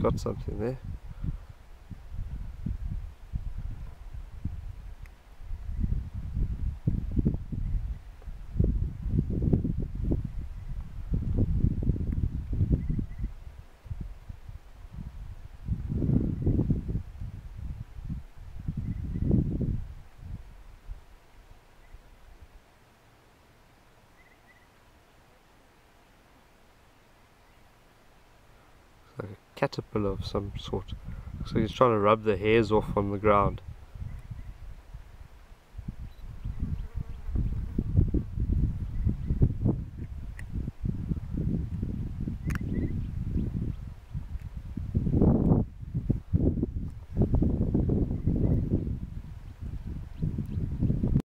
got something there. Like a caterpillar of some sort. So he's trying to rub the hairs off on the ground.